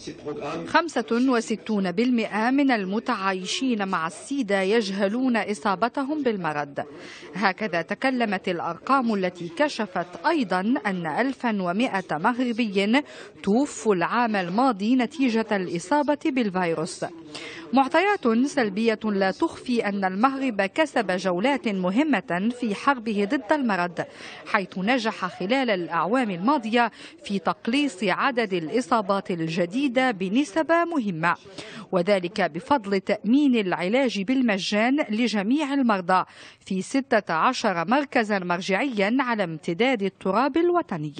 65% من المتعايشين مع السيدا يجهلون إصابتهم بالمرض. هكذا تكلمت الأرقام التي كشفت أيضا أن 1100 مغربي توفوا العام الماضي نتيجة الإصابة بالفيروس. معطيات سلبية لا تخفي أن المغرب كسب جولات مهمة في حربه ضد المرض، حيث نجح خلال الأعوام الماضية في تقليص عدد الإصابات الجديدة بنسب مهمة، وذلك بفضل تأمين العلاج بالمجان لجميع المرضى في 16 مركزا مرجعيا على امتداد التراب الوطني.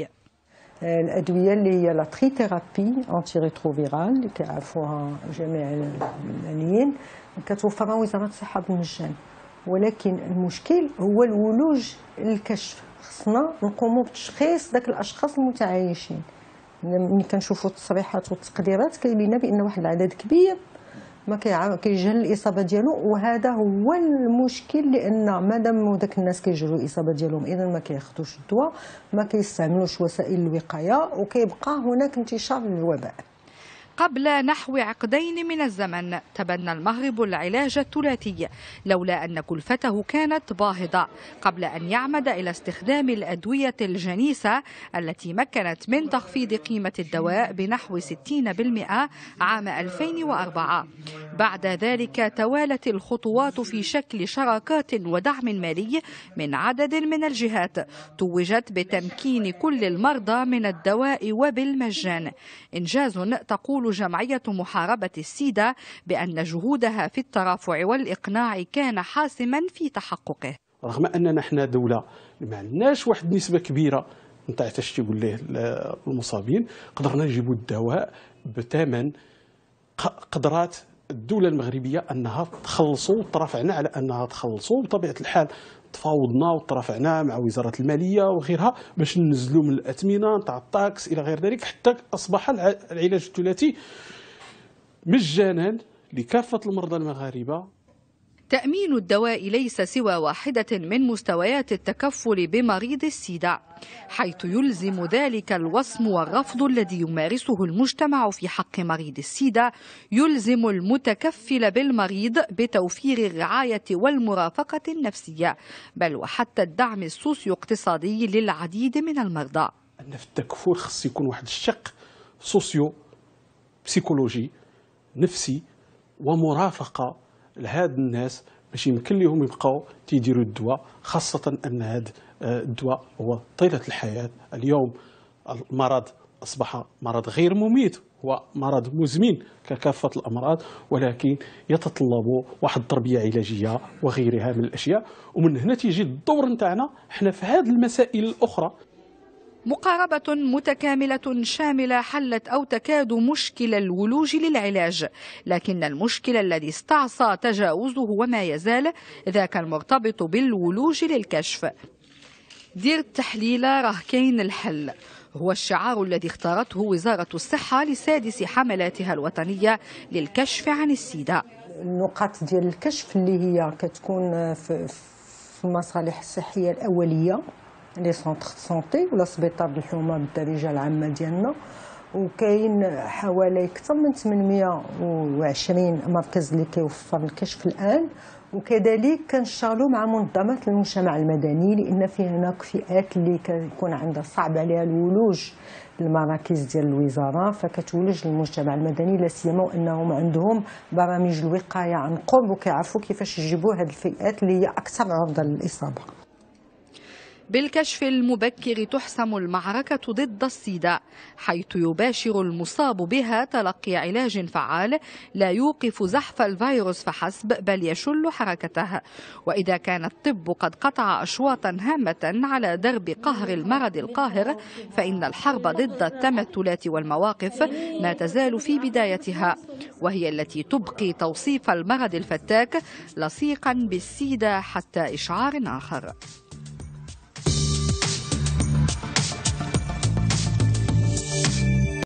الأدوية اللي هي لا تريثيرابي أنتي ريتروفيرال اللي كيعرفوها جميع المعنيين كتوفرها وزارة الصحة بالمجان، ولكن المشكل هو الولوج للكشف. خصنا نقوموا بتشخيص داك الأشخاص المتعايشين. ملي كنشوفوا التصريحات والتقديرات كيبين بأن واحد العدد كبير ما كيجهل الاصابه ديالو، وهذا هو المشكل، لان مادام داك الناس كيجهلوا الاصابه ديالهم اذا ما كياخذوش الدواء، ما كيستعملوش وسائل الوقايه، وكيبقى هناك انتشار للوباء. قبل نحو عقدين من الزمن تبنى المغرب العلاج الثلاثي، لولا أن كلفته كانت باهظة، قبل أن يعمد إلى استخدام الأدوية الجنيسة التي مكنت من تخفيض قيمة الدواء بنحو 60% عام 2004. بعد ذلك توالت الخطوات في شكل شراكات ودعم مالي من عدد من الجهات توجت بتمكين كل المرضى من الدواء وبالمجان، إنجاز تقول جمعية محاربة السيدا بأن جهودها في الترافع والإقناع كان حاسما في تحققه. رغم أننا احنا دولة ما عندناش واحد النسبة كبيرة نتاع اش تيقول ليه المصابين، قدرنا نجيبوا الدواء بثمن قدرات الدولة المغربية أنها تخلصوا، وترافعنا على أنها تخلصوا. بطبيعة الحال تفاوضنا وترافعنا مع وزارة المالية وغيرها باش ننزلوا من الأثمنة نتاع الطاكس إلى غير ذلك، حتى أصبح العلاج الثلاثي مجانا لكافة المرضى المغاربة. تأمين الدواء ليس سوى واحدة من مستويات التكفل بمريض السيدا، حيث يلزم ذلك الوصم والرفض الذي يمارسه المجتمع في حق مريض السيدا، يلزم المتكفل بالمريض بتوفير الرعاية والمرافقة النفسية، بل وحتى الدعم السوسيو اقتصادي للعديد من المرضى. أن في التكفل خص يكون واحد الشق سوسيو بسيكولوجي نفسي ومرافقة لهاد الناس باش يمكن لهم يبقاو تيديروا الدواء، خاصة أن هذا الدواء هو طيلة الحياة. اليوم المرض أصبح مرض غير مميت، هو مرض مزمن ككافة الأمراض، ولكن يتطلب واحد التربية علاجية وغيرها من الأشياء. ومن هنا تيجي الدور نتاعنا حنا في هذه المسائل الأخرى. مقاربة متكاملة شاملة حلت أو تكاد مشكل الولوج للعلاج، لكن المشكل الذي استعصى تجاوزه وما يزال ذاك المرتبط بالولوج للكشف. دير التحليل راه كاين الحل، هو الشعار الذي اختارته وزارة الصحة لسادس حملاتها الوطنية للكشف عن السيدا. النقاط ديال الكشف اللي هي كتكون في المصالح الصحية الأولية، لي سونتر سونتي ولا سبيطار الحومه بالدارجه العامه ديالنا، وكاين حوالي اكثر من 820 مركز اللي كيوفر الكشف الان. وكذلك كنشتغلوا مع منظمات المجتمع المدني، لان فيه هناك فئات اللي كيكون عندها صعب عليها الولوج للمراكز ديال الوزاره، فكتولج للمجتمع المدني، لا سيما وانهم عندهم برامج الوقايه عن قرب وكيعرفوا كيفاش يجيبوا هذه الفئات اللي هي اكثر عرضه للاصابه. بالكشف المبكر تحسم المعركة ضد السيدا، حيث يباشر المصاب بها تلقي علاج فعال لا يوقف زحف الفيروس فحسب، بل يشل حركته. وإذا كان الطب قد قطع أشواطا هامة على درب قهر المرض القاهر، فإن الحرب ضد التمثلات والمواقف ما تزال في بدايتها، وهي التي تبقي توصيف المرض الفتاك لصيقا بالسيدا حتى إشعار آخر.